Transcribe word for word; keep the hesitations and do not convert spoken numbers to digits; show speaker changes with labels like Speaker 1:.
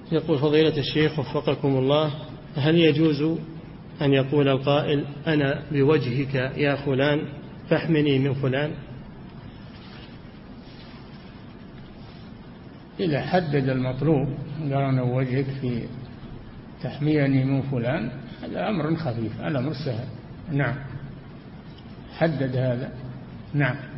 Speaker 1: يقول فضيلة الشيخ وفقكم الله، هل يجوز أن يقول القائل أنا بوجهك يا فلان فاحمني من فلان؟
Speaker 2: إذا حدد المطلوب قال أنا وجهك في تحميني من فلان هذا أمر خفيف، هذا أمر سهل. نعم، حدد هذا. نعم.